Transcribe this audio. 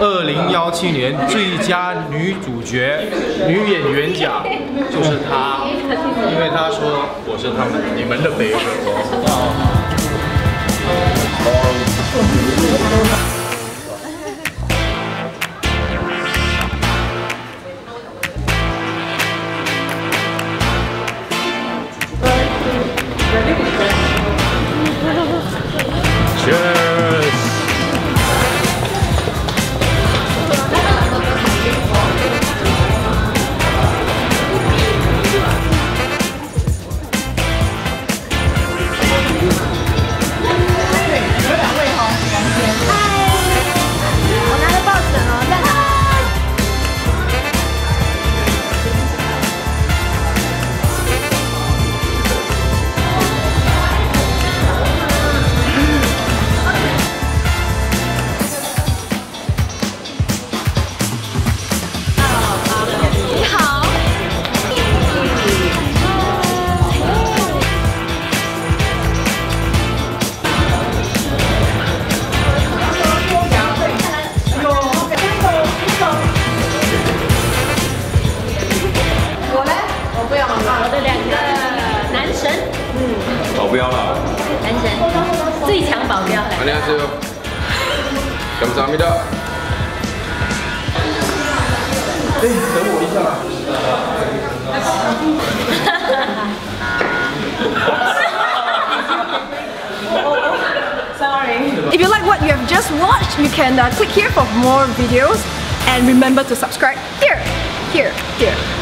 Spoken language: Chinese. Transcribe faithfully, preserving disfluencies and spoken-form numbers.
二零一七年最佳女主角、女演员奖就是她，因为她说我是他们你们的 favorite。Cheers！ 保镖了， 男神，最强保镖。 안녕하세요。감사합니다。哎，等我一下。 Sorry. If you like what you have just watched, you can uh, click here for more videos and remember to subscribe here, here, here.